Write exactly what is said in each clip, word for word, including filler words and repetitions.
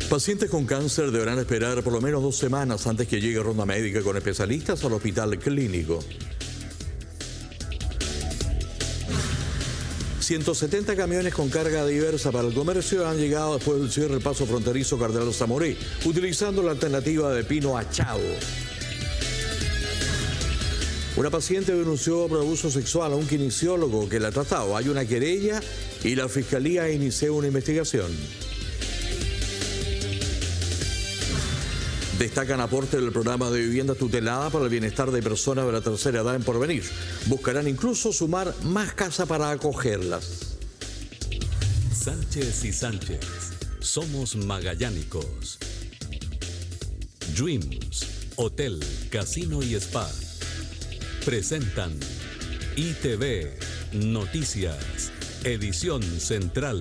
Pacientes con cáncer deberán esperar por lo menos dos semanas antes que llegue ronda médica con especialistas al hospital clínico. ciento setenta camiones con carga diversa para el comercio han llegado después del cierre del paso fronterizo Cardenal Zamoré, utilizando la alternativa de Pino a Chao. Una paciente denunció por abuso sexual a un kinesiólogo que la trataba. Hay una querella y la fiscalía inició una investigación. Destacan aporte del programa de vivienda tutelada para el bienestar de personas de la tercera edad en Porvenir. Buscarán incluso sumar más casas para acogerlas. Sánchez y Sánchez, somos magallánicos. Dreams, Hotel, Casino y Spa. Presentan I T V Noticias, edición central.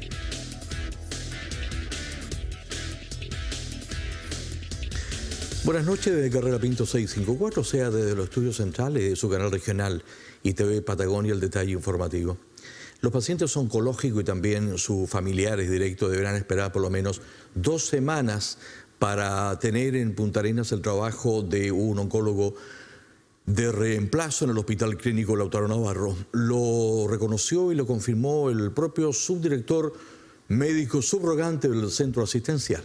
Buenas noches desde Carrera Pinto seiscientos cincuenta y cuatro, o sea, desde los estudios centrales de su canal regional I T V Patagonia, el detalle informativo. Los pacientes oncológicos y también sus familiares directos deberán esperar por lo menos dos semanas para tener en Punta Arenas el trabajo de un oncólogo de reemplazo en el Hospital Clínico Lautaro Navarro. Lo reconoció y lo confirmó el propio subdirector médico subrogante del centro asistencial.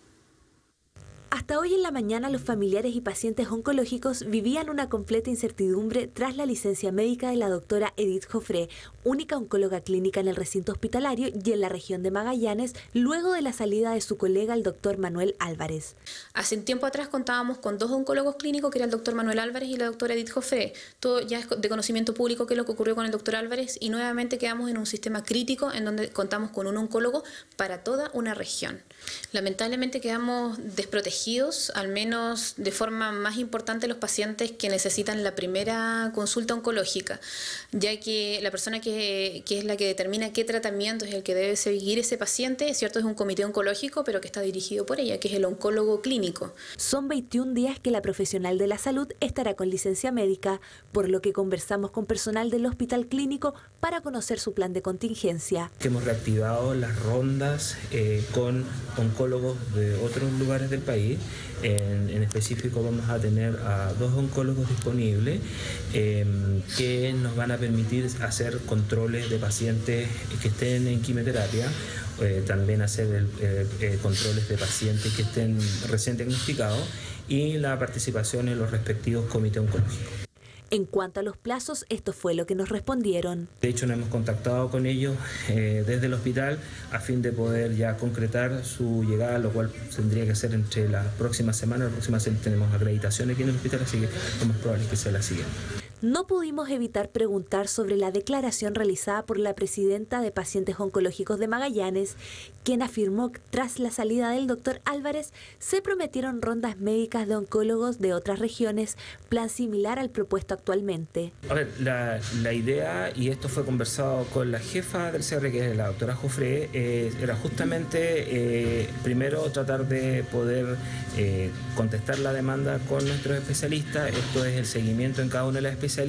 Hasta hoy en la mañana los familiares y pacientes oncológicos vivían una completa incertidumbre tras la licencia médica de la doctora Edith Joffre, única oncóloga clínica en el recinto hospitalario y en la región de Magallanes, luego de la salida de su colega el doctor Manuel Álvarez. Hace un tiempo atrás contábamos con dos oncólogos clínicos, que era el doctor Manuel Álvarez y la doctora Edith Joffre. Todo ya es de conocimiento público que es lo que ocurrió con el doctor Álvarez, y nuevamente quedamos en un sistema crítico en donde contamos con un oncólogo para toda una región. Lamentablemente quedamos desprotegidos, al menos de forma más importante los pacientes que necesitan la primera consulta oncológica, ya que la persona que, que es la que determina qué tratamiento es el que debe seguir ese paciente, es cierto, es un comité oncológico, pero que está dirigido por ella, que es el oncólogo clínico. Son veintiún días que la profesional de la salud estará con licencia médica, por lo que conversamos con personal del hospital clínico para conocer su plan de contingencia. Hemos reactivado las rondas eh, con oncólogos de otros lugares del país. En, en específico vamos a tener a dos oncólogos disponibles eh, que nos van a permitir hacer controles de pacientes que estén en quimioterapia, eh, también hacer el, eh, eh, controles de pacientes que estén recién diagnosticados y la participación en los respectivos comités oncológicos. En cuanto a los plazos, esto fue lo que nos respondieron. De hecho, nos hemos contactado con ellos eh, desde el hospital a fin de poder ya concretar su llegada, lo cual tendría que ser entre la próxima semana. La próxima semana tenemos acreditación aquí en el hospital, así que lo más probable es que sea la siguiente. No pudimos evitar preguntar sobre la declaración realizada por la presidenta de Pacientes Oncológicos de Magallanes, quien afirmó que tras la salida del doctor Álvarez se prometieron rondas médicas de oncólogos de otras regiones, plan similar al propuesto actualmente. A ver, la, la idea, y esto fue conversado con la jefa del C R, que es la doctora Joffre, eh, era justamente eh, primero tratar de poder eh, contestar la demanda con nuestros especialistas. Esto es el seguimiento en cada una de las especialidades,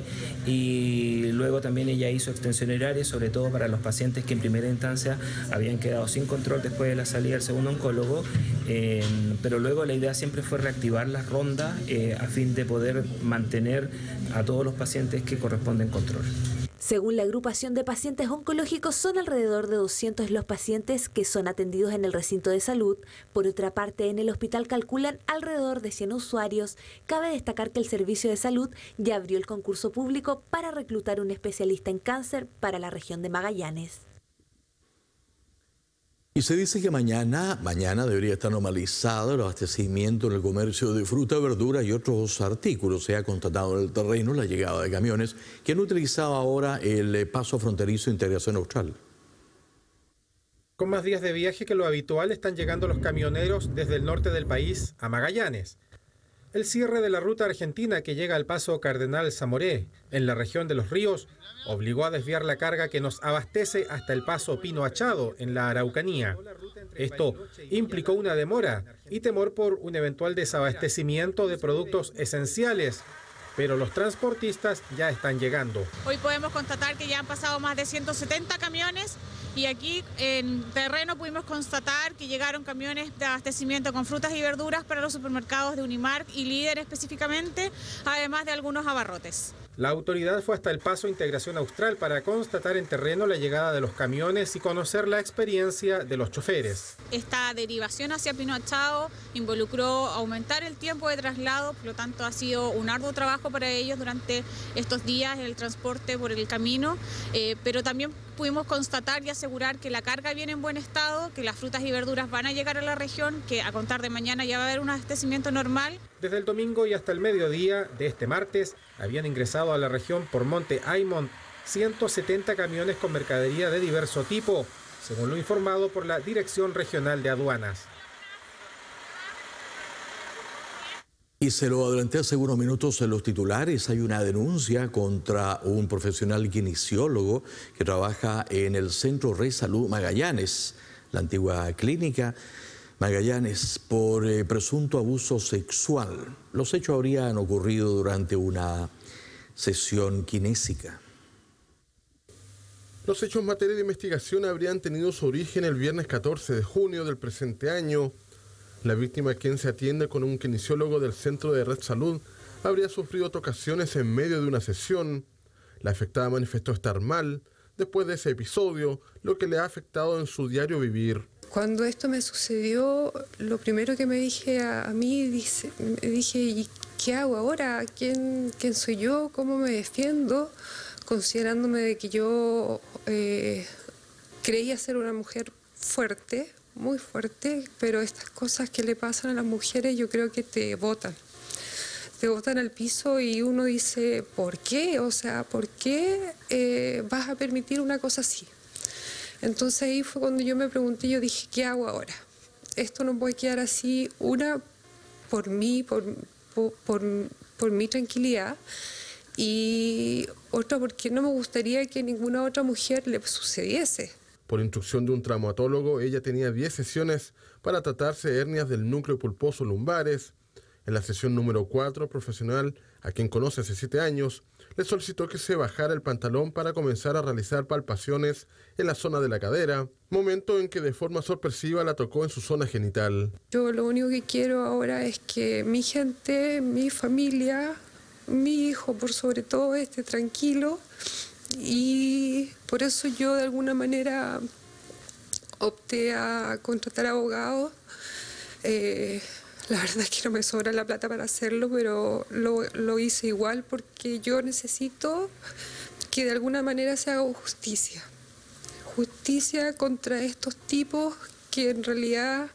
y luego también ella hizo extensión horaria, sobre todo para los pacientes que en primera instancia habían quedado sin control después de la salida del segundo oncólogo, eh, pero luego la idea siempre fue reactivar las rondas eh, a fin de poder mantener a todos los pacientes que corresponden control. Según la agrupación de pacientes oncológicos, son alrededor de doscientos los pacientes que son atendidos en el recinto de salud. Por otra parte, en el hospital calculan alrededor de cien usuarios. Cabe destacar que el Servicio de Salud ya abrió el concurso público para reclutar un especialista en cáncer para la región de Magallanes. Y se dice que mañana, mañana debería estar normalizado el abastecimiento en el comercio de fruta, verdura y otros artículos. Se ha constatado en el terreno la llegada de camiones que han utilizado ahora el paso fronterizo Integración Austral. Con más días de viaje que lo habitual están llegando los camioneros desde el norte del país a Magallanes. El cierre de la ruta argentina que llega al paso Cardenal Zamoré, en la región de Los Ríos, obligó a desviar la carga que nos abastece hasta el paso Pino Achado, en la Araucanía. Esto implicó una demora y temor por un eventual desabastecimiento de productos esenciales, pero los transportistas ya están llegando. Hoy podemos constatar que ya han pasado más de ciento setenta camiones y aquí en terreno pudimos constatar que llegaron camiones de abastecimiento con frutas y verduras para los supermercados de Unimark y Líder específicamente, además de algunos abarrotes. La autoridad fue hasta el Paso Integración Austral para constatar en terreno la llegada de los camiones y conocer la experiencia de los choferes. Esta derivación hacia Pino Achado involucró aumentar el tiempo de traslado, por lo tanto ha sido un arduo trabajo para ellos durante estos días el transporte por el camino, eh, pero también pudimos constatar y asegurar que la carga viene en buen estado, que las frutas y verduras van a llegar a la región, que a contar de mañana ya va a haber un abastecimiento normal. Desde el domingo y hasta el mediodía de este martes habían ingresado a la región por Monte Aymont ciento setenta camiones con mercadería de diverso tipo, según lo informado por la Dirección Regional de Aduanas. Y se lo adelanté hace unos minutos en los titulares, hay una denuncia contra un profesional kinesiólogo que trabaja en el Centro Red Salud Magallanes, la antigua clínica Magallanes, por eh, presunto abuso sexual. Los hechos habrían ocurrido durante una sesión kinésica. Los hechos en materia de investigación habrían tenido su origen el viernes catorce de junio del presente año. La víctima, quien se atiende con un kinesiólogo del Centro de Red Salud, habría sufrido tocaciones en medio de una sesión. La afectada manifestó estar mal después de ese episodio, lo que le ha afectado en su diario vivir. Cuando esto me sucedió, lo primero que me dije a, a mí, dice, me dije, ¿y qué hago ahora? ¿Quién, quién soy yo? ¿Cómo me defiendo? Considerándome de que yo eh, creía ser una mujer fuerte, muy fuerte, pero estas cosas que le pasan a las mujeres yo creo que te botan. Te botan al piso y uno dice, ¿por qué? O sea, ¿por qué eh, vas a permitir una cosa así? Entonces ahí fue cuando yo me pregunté, yo dije, ¿qué hago ahora? Esto no puede quedar así, una, por mí, por, por, por, por mi tranquilidad, y otra, porque no me gustaría que ninguna otra mujer le sucediese. Por instrucción de un traumatólogo, ella tenía diez sesiones para tratarse hernias del núcleo pulposo lumbares. En la sesión número cuatro, profesional, a quien conoce hace siete años, le solicitó que se bajara el pantalón para comenzar a realizar palpaciones en la zona de la cadera, momento en que de forma sorpresiva la tocó en su zona genital. Yo lo único que quiero ahora es que mi gente, mi familia, mi hijo por sobre todo esté tranquilo, y por eso yo de alguna manera opté a contratar abogados. Eh, La verdad es que no me sobra la plata para hacerlo, pero lo, lo hice igual porque yo necesito que de alguna manera se haga justicia. Justicia contra estos tipos que en realidad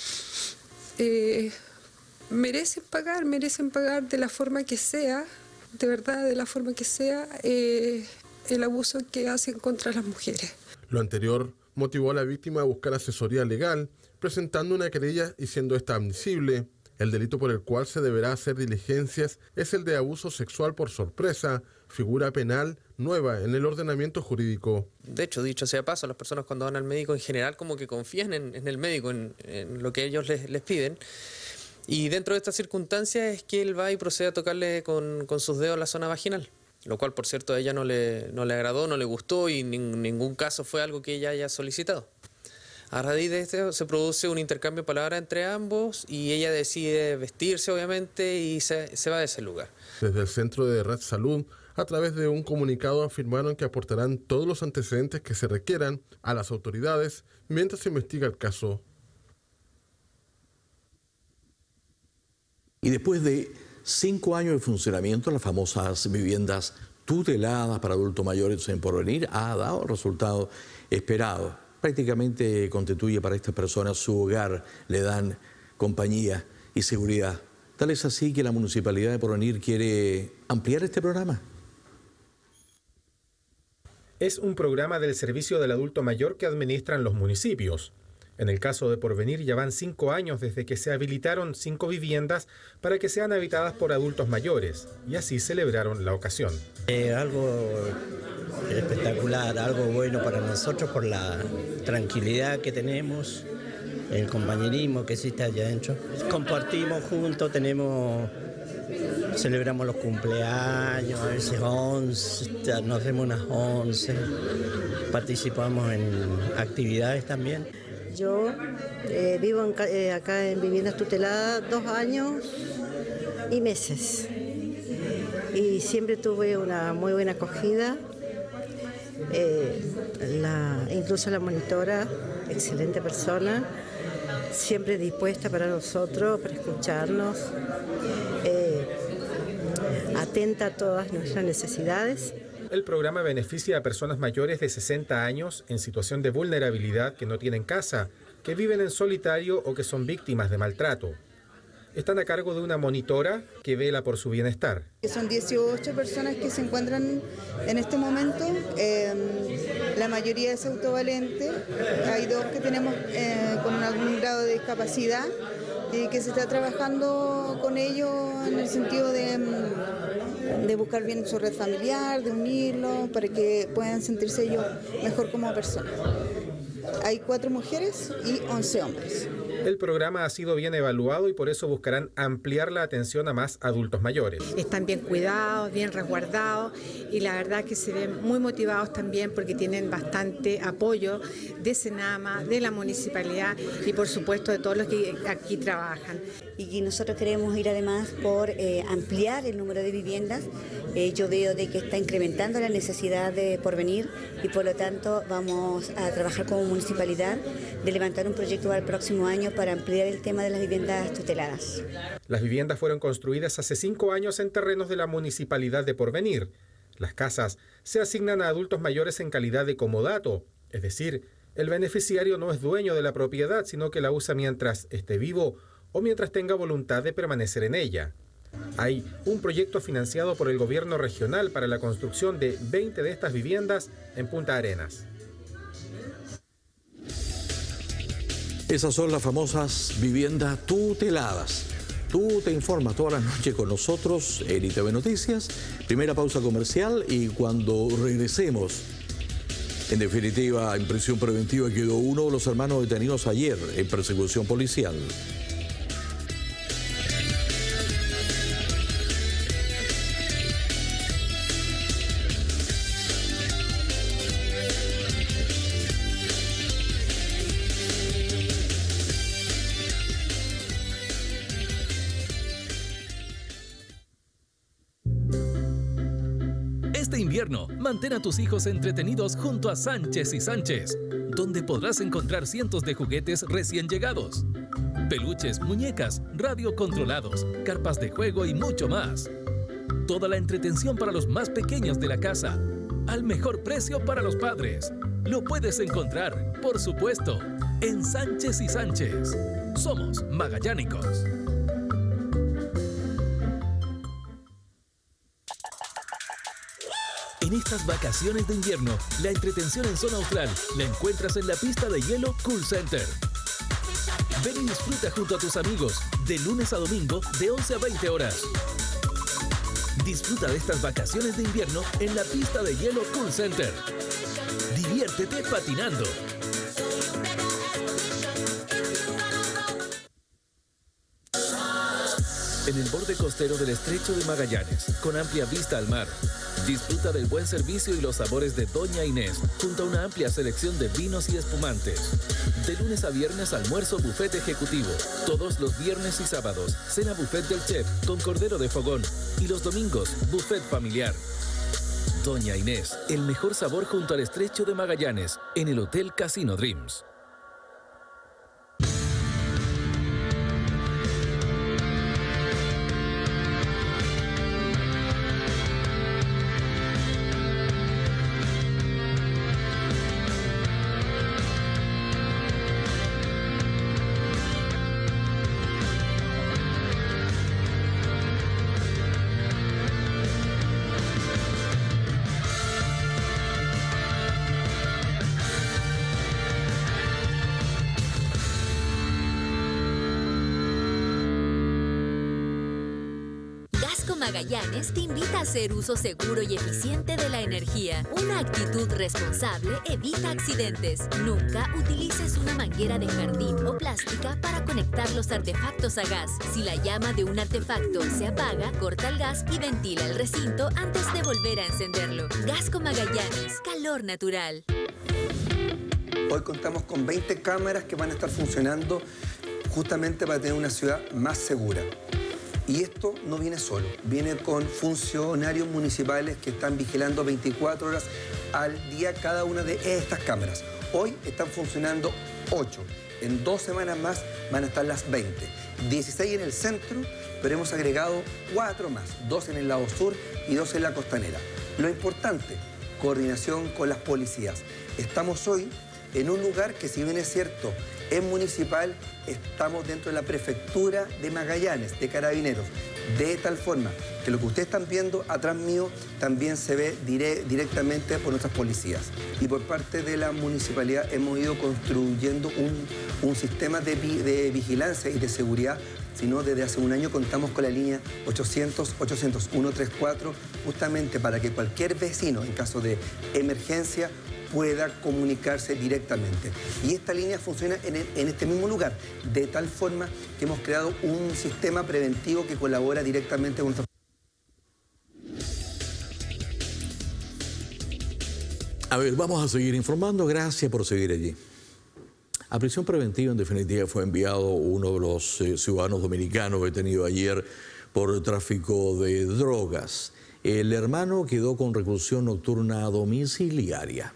eh, merecen pagar, merecen pagar de la forma que sea, de verdad, de la forma que sea, eh, el abuso que hacen contra las mujeres. Lo anterior motivó a la víctima a buscar asesoría legal, presentando una querella y siendo esta admisible. El delito por el cual se deberá hacer diligencias es el de abuso sexual por sorpresa, figura penal nueva en el ordenamiento jurídico. De hecho, dicho sea paso, las personas cuando van al médico en general como que confían en, en el médico, en, en lo que ellos les, les piden. Y dentro de estas circunstancias es que él va y procede a tocarle con, con sus dedos la zona vaginal, lo cual, por cierto, a ella no le, no le agradó, no le gustó y en ningún caso fue algo que ella haya solicitado. A raíz de esto se produce un intercambio de palabras entre ambos y ella decide vestirse, obviamente, y se, se va de ese lugar. Desde el Centro de Red Salud, a través de un comunicado, afirmaron que aportarán todos los antecedentes que se requieran a las autoridades mientras se investiga el caso. Y después de cinco años de funcionamiento, las famosas viviendas tuteladas para adultos mayores en Porvenir ha dado el resultado esperado. Prácticamente constituye para estas personas su hogar, le dan compañía y seguridad. Tal es así que la Municipalidad de Porvenir quiere ampliar este programa. Es un programa del Servicio del Adulto Mayor que administran los municipios. En el caso de Porvenir ya van cinco años desde que se habilitaron cinco viviendas para que sean habitadas por adultos mayores, y así celebraron la ocasión. Eh, algo espectacular, algo bueno para nosotros por la tranquilidad que tenemos, el compañerismo que existe allá adentro. Compartimos juntos, tenemos celebramos los cumpleaños, a veces once, nos hacemos unas once, participamos en actividades también. Yo eh, vivo en, eh, acá en viviendas tuteladas dos años y meses. Y siempre tuve una muy buena acogida. Eh, la, incluso la monitora, excelente persona, siempre dispuesta para nosotros, para escucharnos, eh, atenta a todas nuestras necesidades. El programa beneficia a personas mayores de sesenta años en situación de vulnerabilidad que no tienen casa, que viven en solitario o que son víctimas de maltrato. Están a cargo de una monitora que vela por su bienestar. Son dieciocho personas que se encuentran en este momento, eh, la mayoría es autovalente, hay dos que tenemos eh, con algún grado de discapacidad, eh, que se está trabajando con ellos en el sentido de, de buscar bien su red familiar, de unirlos para que puedan sentirse ellos mejor como personas. Hay cuatro mujeres y once hombres. El programa ha sido bien evaluado y por eso buscarán ampliar la atención a más adultos mayores. Están bien cuidados, bien resguardados y la verdad que se ven muy motivados también porque tienen bastante apoyo de Senama, de la municipalidad y por supuesto de todos los que aquí trabajan. Y nosotros queremos ir además por eh, ampliar el número de viviendas. Eh, yo veo de que está incrementando la necesidad de porvenir y por lo tanto vamos a trabajar como municipalidad de levantar un proyecto para el próximo año para ampliar el tema de las viviendas tuteladas. Las viviendas fueron construidas hace cinco años en terrenos de la Municipalidad de Porvenir. Las casas se asignan a adultos mayores en calidad de comodato, es decir, el beneficiario no es dueño de la propiedad, sino que la usa mientras esté vivo o mientras tenga voluntad de permanecer en ella. Hay un proyecto financiado por el gobierno regional para la construcción de veinte de estas viviendas en Punta Arenas. Esas son las famosas viviendas tuteladas. Tú te informas todas las noches con nosotros en I T V Noticias. Primera pausa comercial y cuando regresemos, en definitiva, en prisión preventiva quedó uno de los hermanos detenidos ayer en persecución policial. Este invierno, mantén a tus hijos entretenidos junto a Sánchez y Sánchez, donde podrás encontrar cientos de juguetes recién llegados. Peluches, muñecas, radiocontrolados, carpas de juego y mucho más. Toda la entretención para los más pequeños de la casa, al mejor precio para los padres. Lo puedes encontrar, por supuesto, en Sánchez y Sánchez. Somos magallánicos. En estas vacaciones de invierno, la entretención en zona austral la encuentras en la pista de hielo Cool Center. Ven y disfruta junto a tus amigos, de lunes a domingo, de once a veinte horas. Disfruta de estas vacaciones de invierno en la pista de hielo Cool Center. Diviértete patinando. En el borde costero del Estrecho de Magallanes, con amplia vista al mar. Disfruta del buen servicio y los sabores de Doña Inés, junto a una amplia selección de vinos y espumantes. De lunes a viernes, almuerzo buffet ejecutivo. Todos los viernes y sábados, cena buffet del chef con cordero de fogón. Y los domingos, buffet familiar. Doña Inés, el mejor sabor junto al Estrecho de Magallanes, en el Hotel Casino Dreams. Magallanes te invita a hacer uso seguro y eficiente de la energía. Una actitud responsable evita accidentes. Nunca utilices una manguera de jardín o plástica para conectar los artefactos a gas. Si la llama de un artefacto se apaga, corta el gas y ventila el recinto antes de volver a encenderlo. Gasco Magallanes, calor natural. Hoy contamos con veinte cámaras que van a estar funcionando justamente para tener una ciudad más segura. Y esto no viene solo, viene con funcionarios municipales que están vigilando veinticuatro horas al día cada una de estas cámaras. Hoy están funcionando ocho, en dos semanas más van a estar las veinte. dieciséis en el centro, pero hemos agregado cuatro más, dos en el lado sur y dos en la costanera. Lo importante, coordinación con las policías. Estamos hoy en un lugar que, si bien es cierto, es municipal, estamos dentro de la prefectura de Magallanes, de Carabineros, de tal forma que lo que ustedes están viendo atrás mío también se ve dire directamente por nuestras policías. Y por parte de la municipalidad hemos ido construyendo un, un sistema de, vi de vigilancia y de seguridad, sino desde hace un año contamos con la línea ochocientos, ochocientos, ciento treinta y cuatro, justamente para que cualquier vecino, en caso de emergencia, pueda comunicarse directamente. Y esta línea funciona en, el, en este mismo lugar, de tal forma que hemos creado un sistema preventivo que colabora directamente con nuestra... A ver, vamos a seguir informando. Gracias por seguir allí. A prisión preventiva, en definitiva, fue enviado uno de los eh, ciudadanos dominicanos detenido ayer por tráfico de drogas. El hermano quedó con reclusión nocturna domiciliaria.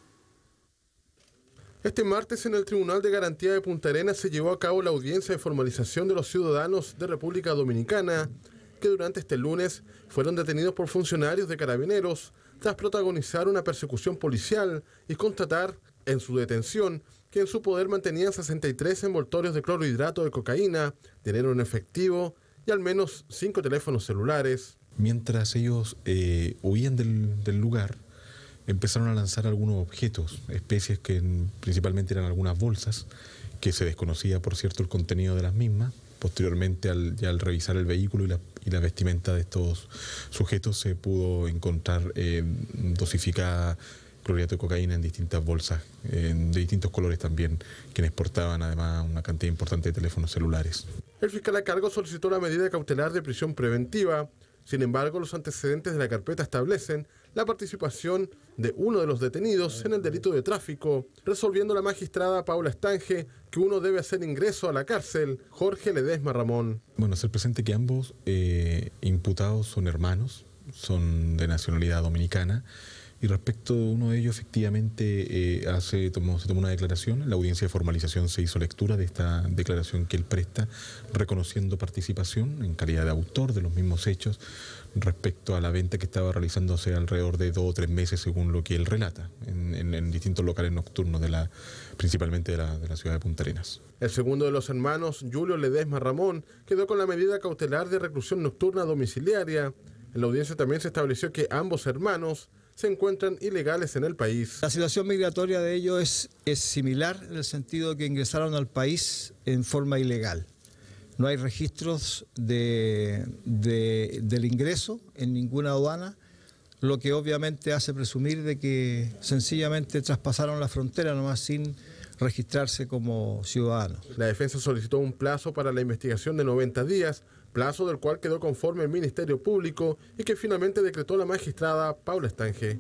Este martes en el Tribunal de Garantía de Punta Arenas se llevó a cabo la audiencia de formalización de los ciudadanos de República Dominicana que durante este lunes fueron detenidos por funcionarios de Carabineros tras protagonizar una persecución policial y constatar en su detención que en su poder mantenían sesenta y tres envoltorios de clorhidrato de cocaína, dinero en efectivo y al menos cinco teléfonos celulares. Mientras ellos eh, huían del, del lugar, empezaron a lanzar algunos objetos, especies que principalmente eran algunas bolsas, que se desconocía, por cierto, el contenido de las mismas. Posteriormente, al, ya al revisar el vehículo y la, y la vestimenta de estos sujetos, se pudo encontrar eh, dosificada clorhidrato de cocaína en distintas bolsas, en, de distintos colores también, quienes portaban además una cantidad importante de teléfonos celulares. El fiscal a cargo solicitó la medida cautelar de prisión preventiva. Sin embargo, los antecedentes de la carpeta establecen la participación de uno de los detenidos en el delito de tráfico, resolviendo la magistrada Paula Estange que uno debe hacer ingreso a la cárcel, Jorge Ledesma Ramón. Bueno, hacer presente que ambos eh, imputados son hermanos, son de nacionalidad dominicana, y respecto de uno de ellos, efectivamente, eh, hace, tomó, se tomó una declaración. En la audiencia de formalización se hizo lectura de esta declaración que él presta, reconociendo participación en calidad de autor de los mismos hechos respecto a la venta que estaba realizándose alrededor de dos o tres meses, según lo que él relata, en, en, en distintos locales nocturnos, de la, principalmente de la, de la ciudad de Punta Arenas. El segundo de los hermanos, Julio Ledesma Ramón, quedó con la medida cautelar de reclusión nocturna domiciliaria. En la audiencia también se estableció que ambos hermanos se encuentran ilegales en el país. La situación migratoria de ellos es, es similar, en el sentido de que ingresaron al país en forma ilegal. No hay registros de, de, del ingreso en ninguna aduana, lo que obviamente hace presumir de que sencillamente traspasaron la frontera nomás sin registrarse como ciudadanos. La defensa solicitó un plazo para la investigación de noventa días, plazo del cual quedó conforme el Ministerio Público y que finalmente decretó la magistrada Paula Estange.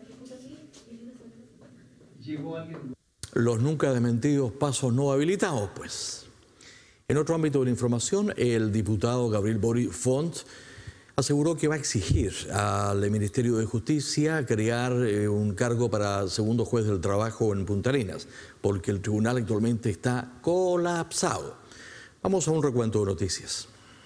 Los nunca desmentidos pasos no habilitados, pues. En otro ámbito de la información, el diputado Gabriel Boric Font aseguró que va a exigir al Ministerio de Justicia crear eh, un cargo para segundo juez del trabajo en Punta Arenas, porque el tribunal actualmente está colapsado. Vamos a un recuento de noticias.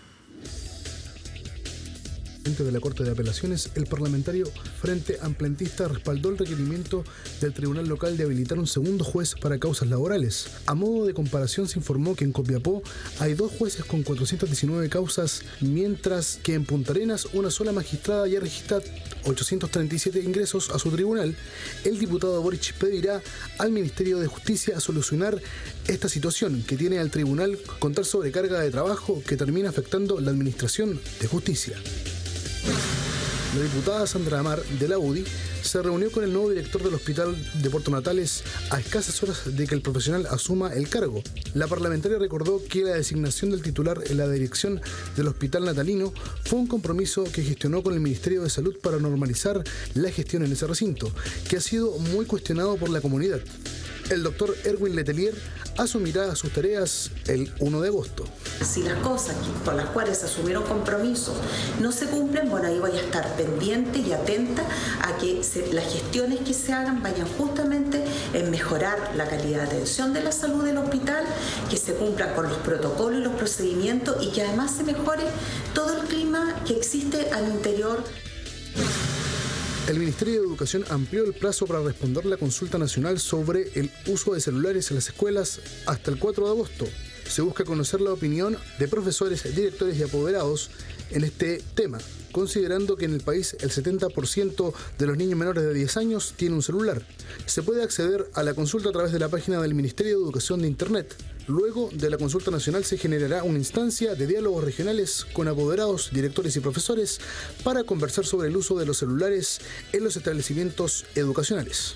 De la Corte de Apelaciones, el parlamentario Frente Amplentista respaldó el requerimiento del Tribunal Local de habilitar un segundo juez para causas laborales. A modo de comparación, se informó que en Copiapó hay dos jueces con cuatrocientas diecinueve causas, mientras que en Punta Arenas una sola magistrada ya registra ochocientos treinta y siete ingresos a su tribunal. El diputado Boric pedirá al Ministerio de Justicia solucionar esta situación que tiene al tribunal con tal sobrecarga de trabajo que termina afectando la administración de justicia. La diputada Sandra Amar, de la U D I, se reunió con el nuevo director del Hospital de Puerto Natales a escasas horas de que el profesional asuma el cargo. La parlamentaria recordó que la designación del titular en la dirección del Hospital Natalino fue un compromiso que gestionó con el Ministerio de Salud para normalizar la gestión en ese recinto, que ha sido muy cuestionado por la comunidad. El doctor Erwin Letelier asumirá sus tareas el primero de agosto. Si las cosas por las cuales se asumieron compromisos no se cumplen, bueno, ahí voy a estar pendiente y atenta a que se, las gestiones que se hagan vayan justamente en mejorar la calidad de atención de la salud del hospital, que se cumplan con los protocolos y los procedimientos y que además se mejore todo el clima que existe al interior. El Ministerio de Educación amplió el plazo para responder la consulta nacional sobre el uso de celulares en las escuelas hasta el cuatro de agosto. Se busca conocer la opinión de profesores, directores y apoderados en este tema, considerando que en el país el setenta por ciento de los niños menores de diez años tiene un celular. Se puede acceder a la consulta a través de la página del Ministerio de Educación de Internet. Luego de la consulta nacional se generará una instancia de diálogos regionales con apoderados, directores y profesores para conversar sobre el uso de los celulares en los establecimientos educacionales.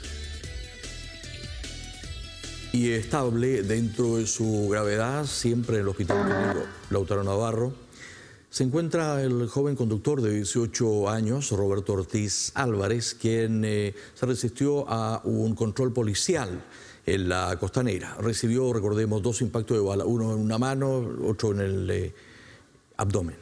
Y estable dentro de su gravedad, siempre en el Hospital Clínico Lautaro Navarro, se encuentra el joven conductor de dieciocho años, Roberto Ortiz Álvarez, quien eh, se resistió a un control policial en la Costanera. Recibió, recordemos, dos impactos de bala, uno en una mano, otro en el eh, abdomen.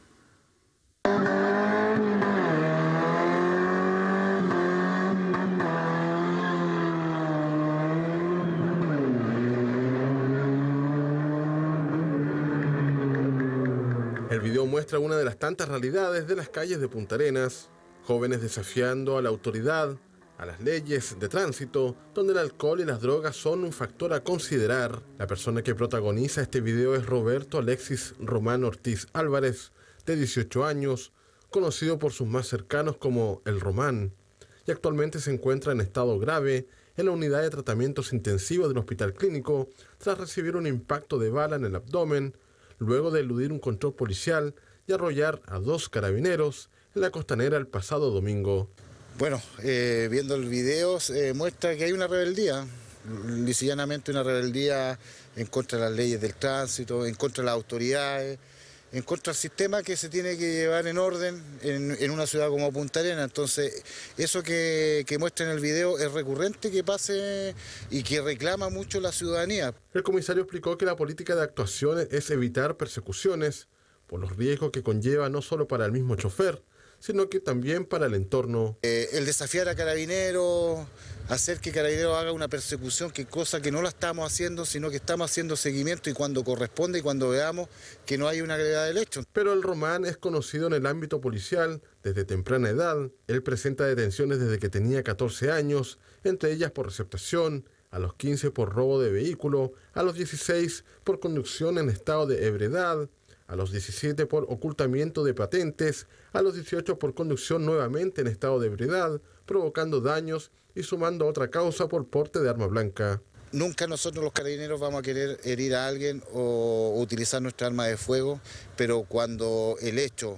El video muestra una de las tantas realidades de las calles de Punta Arenas, jóvenes desafiando a la autoridad, a las leyes de tránsito, donde el alcohol y las drogas son un factor a considerar. La persona que protagoniza este video es Roberto Alexis Román Ortiz Álvarez, de dieciocho años, conocido por sus más cercanos como El Román, y actualmente se encuentra en estado grave en la unidad de tratamientos intensivos del Hospital Clínico tras recibir un impacto de bala en el abdomen, luego de eludir un control policial y arrollar a dos carabineros en la Costanera el pasado domingo. Bueno, eh, viendo el video eh, muestra que hay una rebeldía, lisillanamente una rebeldía en contra de las leyes del tránsito, en contra de las autoridades, en contra del sistema que se tiene que llevar en orden en, en una ciudad como Punta Arenas. Entonces, eso que, que muestra en el video es recurrente que pase y que reclama mucho la ciudadanía. El comisario explicó que la política de actuación es evitar persecuciones por los riesgos que conlleva no solo para el mismo chofer, sino que también para el entorno. Eh, el desafiar a Carabineros, hacer que Carabineros haga una persecución, que cosa que no la estamos haciendo, sino que estamos haciendo seguimiento y cuando corresponde y cuando veamos que no hay una gravedad del hecho. Pero el Román es conocido en el ámbito policial desde temprana edad. Él presenta detenciones desde que tenía catorce años, entre ellas por receptación, a los quince por robo de vehículo, a los dieciséis por conducción en estado de ebriedad, a los diecisiete por ocultamiento de patentes, a los dieciocho por conducción nuevamente en estado de ebriedad, provocando daños y sumando otra causa por porte de arma blanca. Nunca nosotros los carabineros vamos a querer herir a alguien o utilizar nuestra arma de fuego, pero cuando el hecho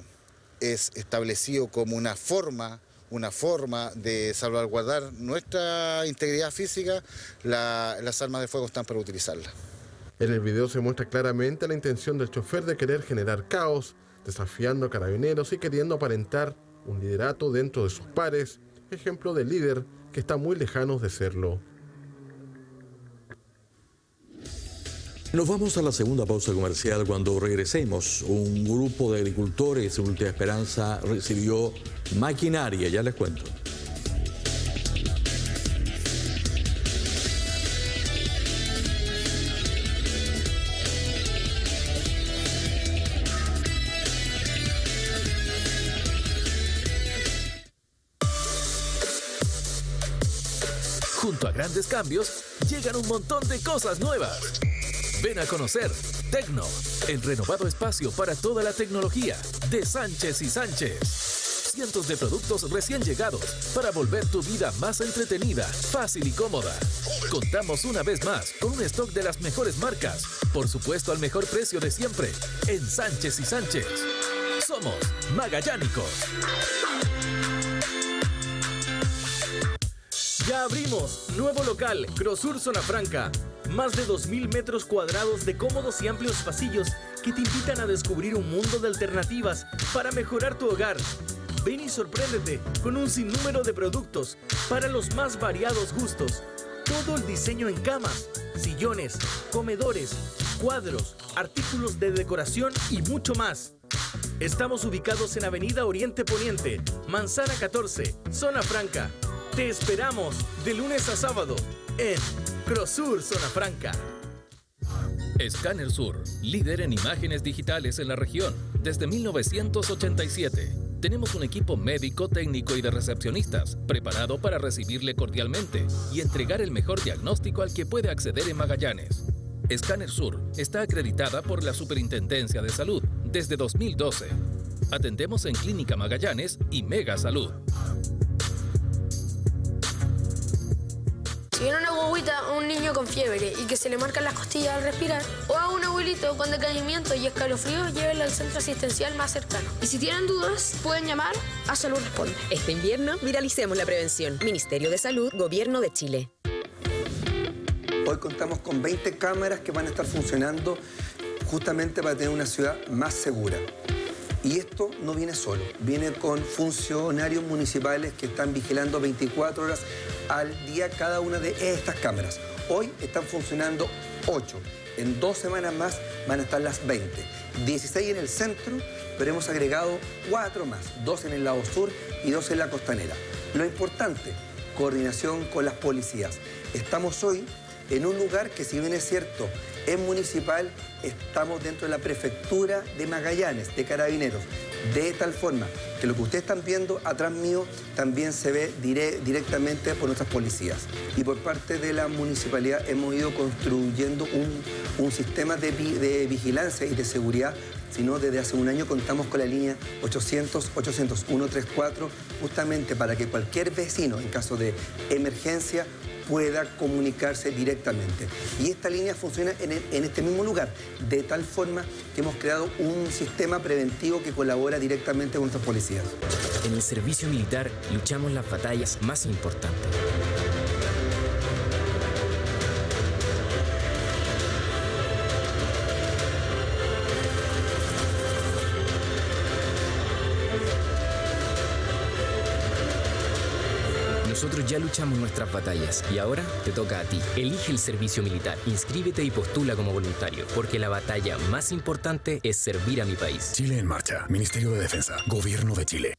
es establecido como una forma, una forma de salvaguardar nuestra integridad física, la, las armas de fuego están para utilizarlas. En el video se muestra claramente la intención del chofer de querer generar caos, desafiando a carabineros y queriendo aparentar un liderato dentro de sus pares, ejemplo de líder que está muy lejano de serlo. Nos vamos a la segunda pausa comercial. Cuando regresemos, un grupo de agricultores en Última Esperanza recibió maquinaria, ya les cuento. Junto a grandes cambios, llegan un montón de cosas nuevas. Ven a conocer Tecno, el renovado espacio para toda la tecnología de Sánchez y Sánchez. Cientos de productos recién llegados para volver tu vida más entretenida, fácil y cómoda. Contamos una vez más con un stock de las mejores marcas, por supuesto al mejor precio de siempre, en Sánchez y Sánchez. Somos magallánicos. Ya abrimos, nuevo local, Crosur Zona Franca. Más de dos mil metros cuadrados de cómodos y amplios pasillos que te invitan a descubrir un mundo de alternativas para mejorar tu hogar. Ven y sorpréndete con un sinnúmero de productos para los más variados gustos. Todo el diseño en camas, sillones, comedores, cuadros, artículos de decoración y mucho más. Estamos ubicados en Avenida Oriente Poniente, Manzana catorce, Zona Franca. Te esperamos de lunes a sábado en Crosur Zona Franca. Escáner Sur, líder en imágenes digitales en la región desde mil novecientos ochenta y siete. Tenemos un equipo médico, técnico y de recepcionistas preparado para recibirle cordialmente y entregar el mejor diagnóstico al que puede acceder en Magallanes. Escáner Sur está acreditada por la Superintendencia de Salud desde dos mil doce. Atendemos en Clínica Magallanes y Mega Salud. Si viene una guaguita o un niño con fiebre y que se le marcan las costillas al respirar, o a un abuelito con decaimiento y escalofrío, llévenlo al centro asistencial más cercano. Y si tienen dudas, pueden llamar a Salud Responde. Este invierno, viralicemos la prevención. Ministerio de Salud, Gobierno de Chile. Hoy contamos con veinte cámaras que van a estar funcionando justamente para tener una ciudad más segura. Y esto no viene solo, viene con funcionarios municipales que están vigilando veinticuatro horas al día cada una de estas cámaras. Hoy están funcionando ocho, en dos semanas más van a estar las veinte. dieciséis en el centro, pero hemos agregado cuatro más, dos en el lado sur y dos en la costanera. Lo importante, coordinación con las policías. Estamos hoy en un lugar que, si bien es cierto, es municipal, estamos dentro de la prefectura de Magallanes, de Carabineros, de tal forma que lo que ustedes están viendo atrás mío también se ve dire directamente por nuestras policías. Y por parte de la municipalidad hemos ido construyendo un, un sistema de, vi de vigilancia y de seguridad, sino desde hace un año contamos con la línea ochocientos, ochocientos, ciento treinta y cuatro, justamente para que cualquier vecino, en caso de emergencia, pueda comunicarse directamente. Y esta línea funciona en, el, en este mismo lugar, de tal forma que hemos creado un sistema preventivo que colabora directamente con nuestras policías. En el servicio militar luchamos las batallas más importantes. Nosotros ya luchamos nuestras batallas y ahora te toca a ti. Elige el servicio militar, inscríbete y postula como voluntario, porque la batalla más importante es servir a mi país. Chile en Marcha, Ministerio de Defensa, Gobierno de Chile.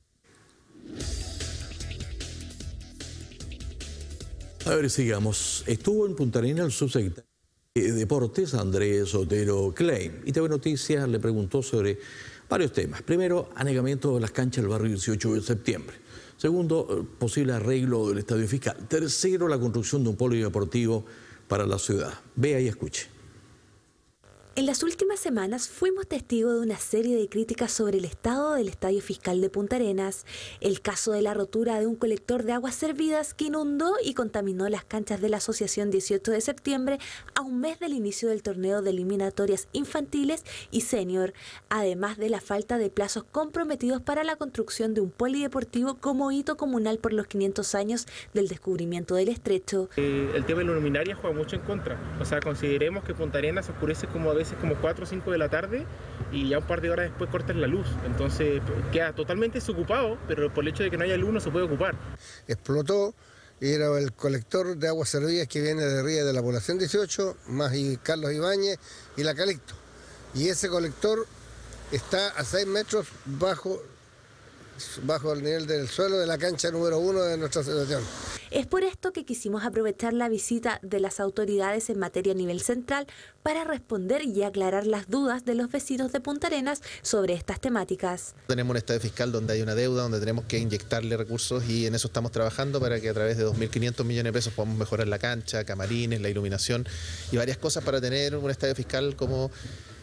A ver, sigamos. Estuvo en Punta Arenas el subsecretario de Deportes, Andrés Otero Klein, y T V Noticias le preguntó sobre varios temas. Primero, anegamiento de las canchas del barrio dieciocho de septiembre. Segundo, posible arreglo del estadio fiscal. Tercero, la construcción de un polideportivo para la ciudad. Vea y escuche. En las últimas semanas fuimos testigos de una serie de críticas sobre el estado del Estadio Fiscal de Punta Arenas, el caso de la rotura de un colector de aguas servidas que inundó y contaminó las canchas de la Asociación dieciocho de septiembre a un mes del inicio del torneo de eliminatorias infantiles y senior, además de la falta de plazos comprometidos para la construcción de un polideportivo como hito comunal por los quinientos años del descubrimiento del estrecho. Eh, el tema de la luminaria juega mucho en contra, o sea, consideremos que Punta Arenas oscurece como a veces como cuatro o cinco de la tarde y ya un par de horas después cortan la luz, entonces queda totalmente desocupado, pero por el hecho de que no haya luz no se puede ocupar. Explotó, era el colector de aguas servidas que viene de Río de la población dieciocho, más y Carlos Ibáñez y la Calixto, y ese colector está a seis metros bajo, bajo el nivel del suelo de la cancha número uno de nuestra asociación. Es por esto que quisimos aprovechar la visita de las autoridades en materia a nivel central para responder y aclarar las dudas de los vecinos de Punta Arenas sobre estas temáticas. Tenemos un estadio fiscal donde hay una deuda, donde tenemos que inyectarle recursos y en eso estamos trabajando para que a través de dos mil quinientos millones de pesos podamos mejorar la cancha, camarines, la iluminación y varias cosas para tener un estadio fiscal como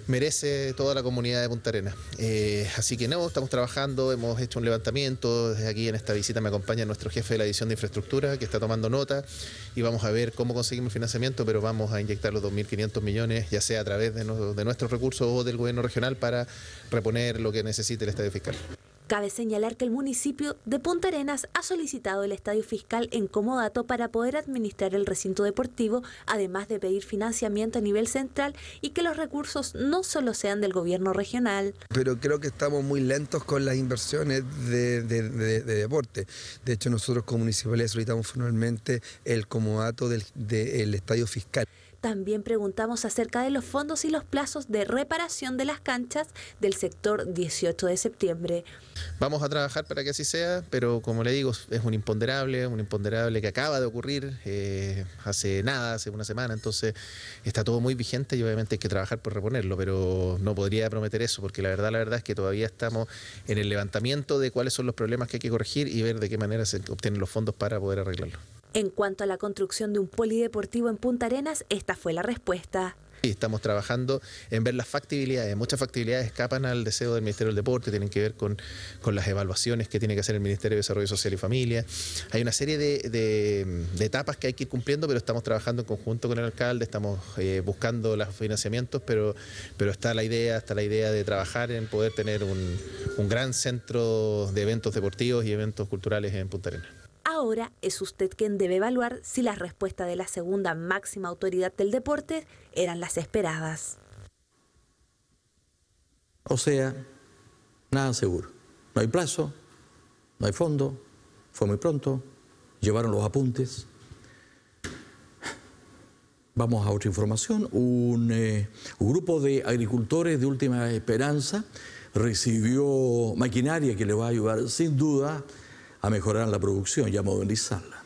merece toda la comunidad de Punta Arenas. Eh, así que no, estamos trabajando, hemos hecho un levantamiento, desde aquí en esta visita me acompaña nuestro jefe de la división de infraestructura que está tomando nota y vamos a ver cómo conseguimos financiamiento, pero vamos a inyectar los dos mil quinientos millones, ya sea a través de, no, de nuestros recursos o del gobierno regional para reponer lo que necesite el estadio fiscal. Cabe señalar que el municipio de Punta Arenas ha solicitado el estadio fiscal en comodato para poder administrar el recinto deportivo, además de pedir financiamiento a nivel central y que los recursos no solo sean del gobierno regional. Pero creo que estamos muy lentos con las inversiones de, de, de, de deporte. De hecho, nosotros como municipalidad solicitamos formalmente el comodato del, del estadio fiscal. También preguntamos acerca de los fondos y los plazos de reparación de las canchas del sector dieciocho de septiembre. Vamos a trabajar para que así sea, pero como le digo, es un imponderable, un imponderable que acaba de ocurrir eh, hace nada, hace una semana, entonces está todo muy vigente y obviamente hay que trabajar por reponerlo, pero no podría prometer eso, porque la verdad, la verdad es que todavía estamos en el levantamiento de cuáles son los problemas que hay que corregir y ver de qué manera se obtienen los fondos para poder arreglarlo. En cuanto a la construcción de un polideportivo en Punta Arenas, esta fue la respuesta. Sí, estamos trabajando en ver las factibilidades. Muchas factibilidades escapan al deseo del Ministerio del Deporte, tienen que ver con, con las evaluaciones que tiene que hacer el Ministerio de Desarrollo Social y Familia. Hay una serie de, de, de etapas que hay que ir cumpliendo, pero estamos trabajando en conjunto con el alcalde, estamos eh, buscando los financiamientos, pero, pero está la idea, está la idea de trabajar en poder tener un, un gran centro de eventos deportivos y eventos culturales en Punta Arenas. Ahora es usted quien debe evaluar si las respuestas de la segunda máxima autoridad del deporte eran las esperadas. O sea, nada seguro. No hay plazo, no hay fondo, fue muy pronto, llevaron los apuntes. Vamos a otra información. Un, eh, un grupo de agricultores de Última Esperanza recibió maquinaria que le va a ayudar sin duda a mejorar la producción y a modernizarla.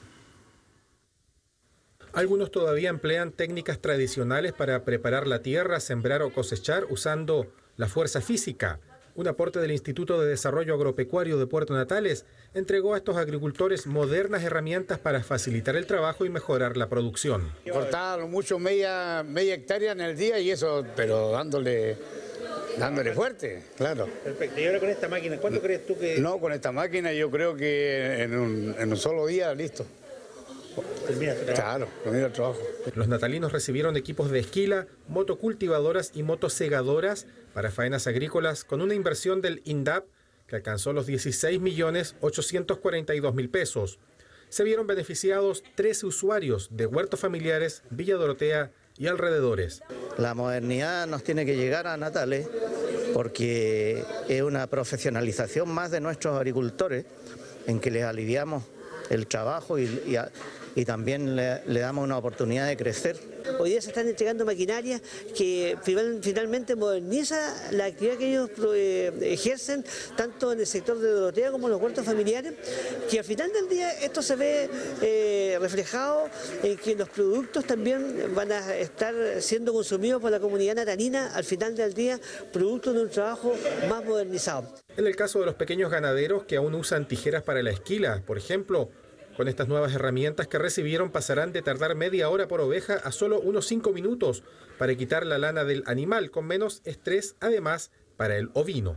Algunos todavía emplean técnicas tradicionales para preparar la tierra, sembrar o cosechar usando la fuerza física. Un aporte del Instituto de Desarrollo Agropecuario de Puerto Natales entregó a estos agricultores modernas herramientas para facilitar el trabajo y mejorar la producción. Cortar mucho media, media hectárea en el día y eso, pero dándole... Dándole fuerte, claro. Perfecto. ¿Y ahora con esta máquina, cuánto crees tú que...? No, con esta máquina yo creo que en un, en un solo día, listo. Termina el trabajo. Claro, termina el trabajo. Los natalinos recibieron equipos de esquila, motocultivadoras y motosegadoras para faenas agrícolas con una inversión del INDAP que alcanzó los dieciséis millones ochocientos cuarenta y dos mil pesos. Se vieron beneficiados trece usuarios de huertos familiares, Villa Dorotea y alrededores. La modernidad nos tiene que llegar a Natales porque es una profesionalización más de nuestros agricultores en que les aliviamos el trabajo y, y, y también le, le damos una oportunidad de crecer. Hoy día se están entregando maquinaria que finalmente moderniza la actividad que ellos eh, ejercen, tanto en el sector de Dorotea como en los huertos familiares, que al final del día esto se ve eh, reflejado en que los productos también van a estar siendo consumidos por la comunidad natalina al final del día, producto de un trabajo más modernizado. En el caso de los pequeños ganaderos que aún usan tijeras para la esquila, por ejemplo, con estas nuevas herramientas que recibieron pasarán de tardar media hora por oveja a solo unos cinco minutos para quitar la lana del animal con menos estrés, además para el ovino.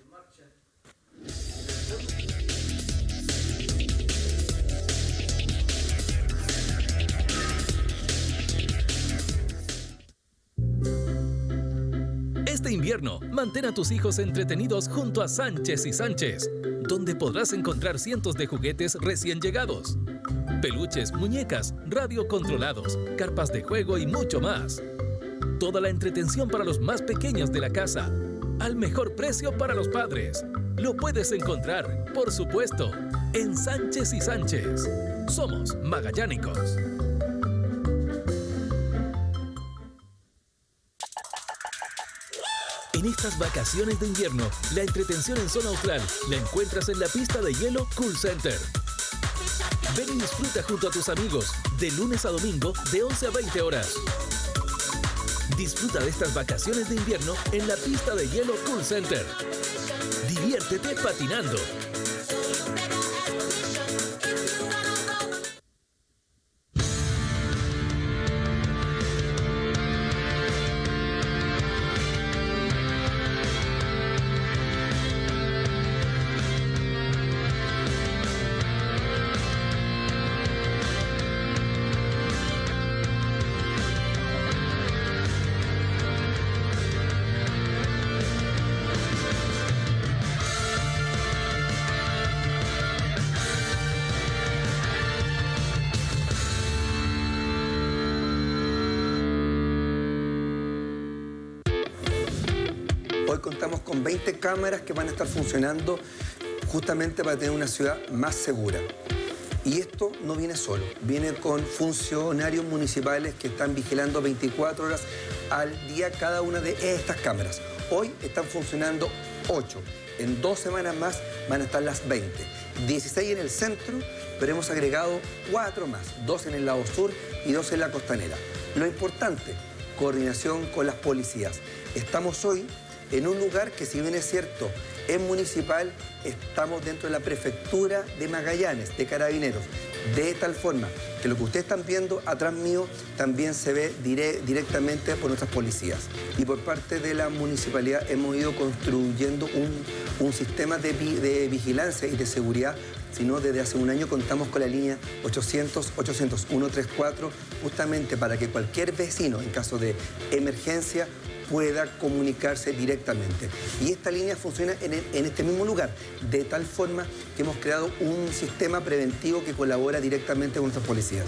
Este invierno, mantén a tus hijos entretenidos junto a Sánchez y Sánchez, donde podrás encontrar cientos de juguetes recién llegados, peluches, muñecas, radiocontrolados, carpas de juego y mucho más. Toda la entretención para los más pequeños de la casa, al mejor precio para los padres. Lo puedes encontrar, por supuesto, en Sánchez y Sánchez. Somos magallánicos. En estas vacaciones de invierno, la entretención en zona austral la encuentras en la pista de hielo Cool Center. Ven y disfruta junto a tus amigos, de lunes a domingo, de once a veinte horas. Disfruta de estas vacaciones de invierno en la pista de hielo Cool Center. Diviértete patinando. Hoy contamos con veinte cámaras que van a estar funcionando justamente para tener una ciudad más segura. Y esto no viene solo, viene con funcionarios municipales que están vigilando veinticuatro horas al día cada una de estas cámaras. Hoy están funcionando ocho, en dos semanas más van a estar las veinte. dieciséis en el centro, pero hemos agregado cuatro más, dos en el lado sur y dos en la costanera. Lo importante, coordinación con las policías. Estamos hoy en un lugar que, si bien es cierto, es municipal, estamos dentro de la prefectura de Magallanes, de Carabineros, de tal forma que lo que ustedes están viendo atrás mío también se ve dire directamente por nuestras policías. Y por parte de la municipalidad hemos ido construyendo un, un sistema de, vi de vigilancia y de seguridad, sino desde hace un año contamos con la línea ochocientos, ochocientos, ciento treinta y cuatro, justamente para que cualquier vecino, en caso de emergencia, pueda comunicarse directamente. Y esta línea funciona en, el, en este mismo lugar, de tal forma que hemos creado un sistema preventivo que colabora directamente con nuestras policías.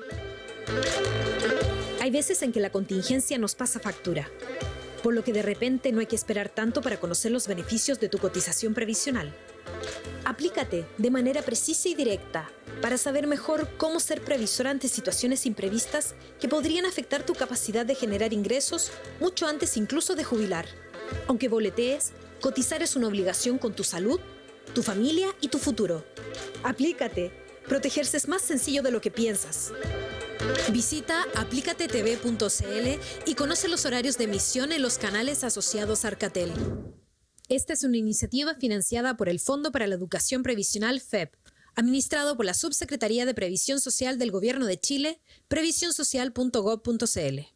Hay veces en que la contingencia nos pasa factura, por lo que de repente no hay que esperar tanto para conocer los beneficios de tu cotización previsional. Aplícate de manera precisa y directa para saber mejor cómo ser previsor ante situaciones imprevistas que podrían afectar tu capacidad de generar ingresos mucho antes incluso de jubilar. Aunque boletees, cotizar es una obligación con tu salud, tu familia y tu futuro. Aplícate. Protegerse es más sencillo de lo que piensas. Visita aplícate t v punto c l y conoce los horarios de emisión en los canales asociados a Arcatel. Esta es una iniciativa financiada por el Fondo para la Educación Previsional F E P, administrado por la Subsecretaría de Previsión Social del Gobierno de Chile, previsión social punto gob punto c l.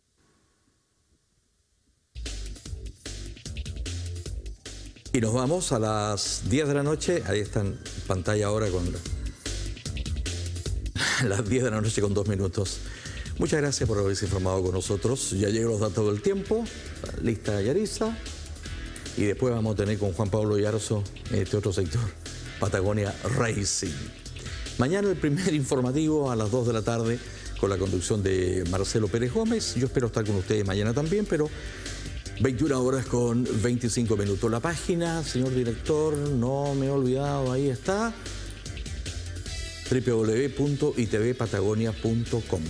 Y nos vamos a las diez de la noche, ahí está en pantalla ahora con las diez de la noche con dos minutos. Muchas gracias por haberse informado con nosotros. Ya llegan los datos del tiempo, lista Yarisa. Y después vamos a tener con Juan Pablo Yarzo este otro sector, Patagonia Racing. Mañana el primer informativo a las dos de la tarde con la conducción de Marcelo Pérez Gómez. Yo espero estar con ustedes mañana también, pero veintiuna horas con veinticinco minutos. La página, señor director, no me he olvidado, ahí está, doble u doble u doble u punto i t v patagonia punto com.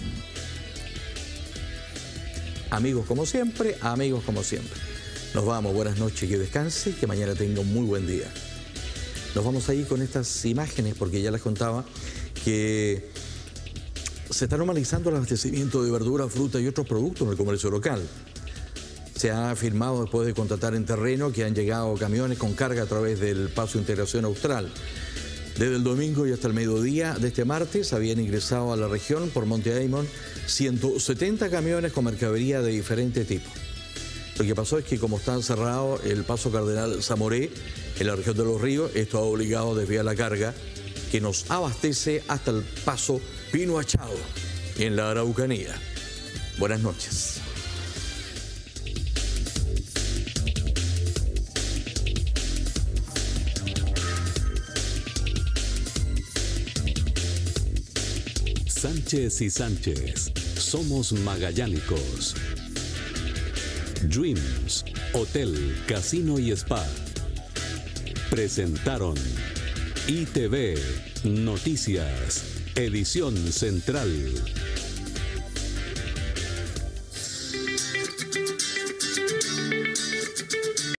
Amigos como siempre, amigos como siempre. Nos vamos, buenas noches, que descanse, que mañana tenga un muy buen día. Nos vamos ahí con estas imágenes porque ya les contaba que se está normalizando el abastecimiento de verdura, fruta y otros productos en el comercio local. Se ha afirmado después de contratar en terreno que han llegado camiones con carga a través del Paso Integración Austral. Desde el domingo y hasta el mediodía de este martes habían ingresado a la región por Monte Aymon ciento setenta camiones con mercadería de diferente tipo. Lo que pasó es que como está cerrado el Paso Cardenal Zamoré en la región de Los Ríos, esto ha obligado a desviar la carga que nos abastece hasta el Paso Pino Achado en la Araucanía. Buenas noches. Sánchez y Sánchez, somos magallánicos. Dreams, Hotel, Casino y Spa. Presentaron I T V Noticias, edición central.